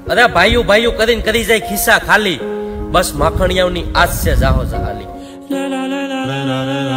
અરે ભાઈઓ ભાઈઓ કરીને કરી જાય ખિસ્સા ખાલી, બસ માખણિયાઓની આજ છે જાહો જહાલી।